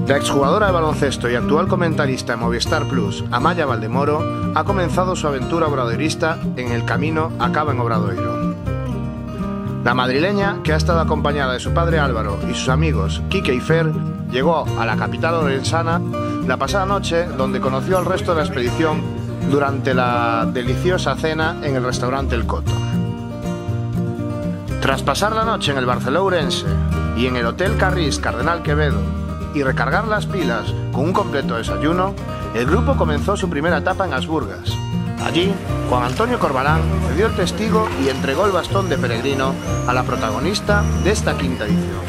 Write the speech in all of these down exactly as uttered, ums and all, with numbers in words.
La exjugadora de baloncesto y actual comentarista en Movistar Plus, Amaya Valdemoro, ha comenzado su aventura obradoirista en el camino Acaba en Obradoiro. La madrileña, que ha estado acompañada de su padre Álvaro y sus amigos Quique y Fer, llegó a la capital orensana la pasada noche, donde conoció al resto de la expedición durante la deliciosa cena en el restaurante El Coto. Tras pasar la noche en el Barceló Ourense y en el Hotel Carrís Cardenal Quevedo y recargar las pilas con un completo desayuno, el grupo comenzó su primera etapa en Asburgas. Allí, Juan Antonio Corbalán cedió el testigo y entregó el bastón de peregrino a la protagonista de esta quinta edición.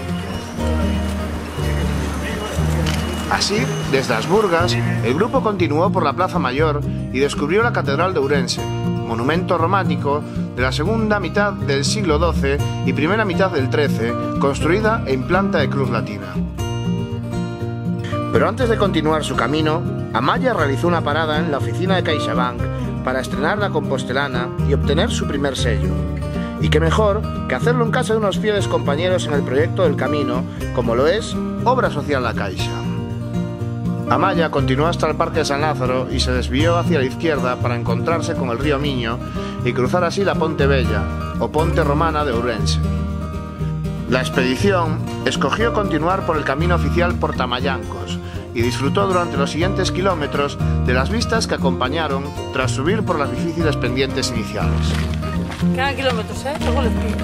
Así, desde Asburgas, el grupo continuó por la Plaza Mayor y descubrió la Catedral de Ourense, monumento románico de la segunda mitad del siglo doce y primera mitad del trece, construida en planta de cruz latina. Pero antes de continuar su camino, Amaya realizó una parada en la oficina de CaixaBank para estrenar la compostelana y obtener su primer sello. Y qué mejor que hacerlo en casa de unos fieles compañeros en el proyecto del camino, como lo es Obra Social La Caixa. Amaya continuó hasta el Parque de San Lázaro y se desvió hacia la izquierda para encontrarse con el río Miño y cruzar así la Ponte Bella, o Ponte Romana de Ourense. La expedición escogió continuar por el camino oficial por Tamallancos y disfrutó durante los siguientes kilómetros de las vistas que acompañaron tras subir por las difíciles pendientes iniciales. Quedan kilómetros, ¿eh? Luego les pido.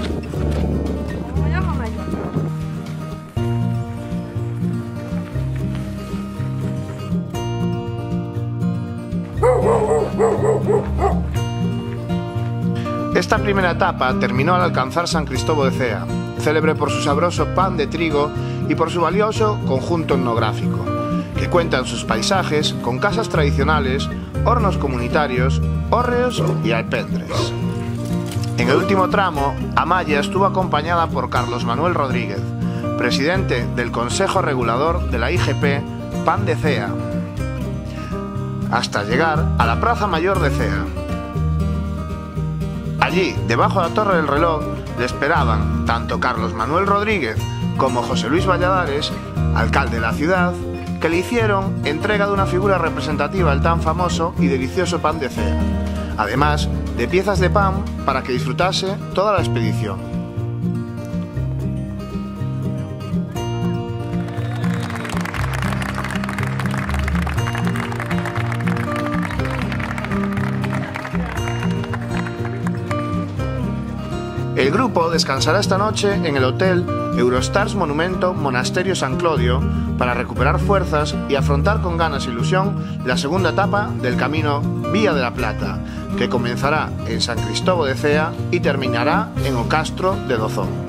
Esta primera etapa terminó al alcanzar San Cristóbal de Cea, célebre por su sabroso pan de trigo y por su valioso conjunto etnográfico, que cuenta en sus paisajes con casas tradicionales, hornos comunitarios, hórreos y alpendres. En el último tramo, Amaya estuvo acompañada por Carlos Manuel Rodríguez, presidente del Consejo Regulador de la I G P Pan de Cea, hasta llegar a la Plaza Mayor de Cea. Allí, debajo de la Torre del Reloj, le esperaban tanto Carlos Manuel Rodríguez como José Luis Valladares, alcalde de la ciudad, que le hicieron entrega de una figura representativa del tan famoso y delicioso pan de Cea, además de piezas de pan para que disfrutase toda la expedición. El grupo descansará esta noche en el Hotel Eurostars Monumento Monasterio San Clodio para recuperar fuerzas y afrontar con ganas e ilusión la segunda etapa del camino Vía de la Plata, que comenzará en San Cristóbal de Cea y terminará en Ocastro de Dozón.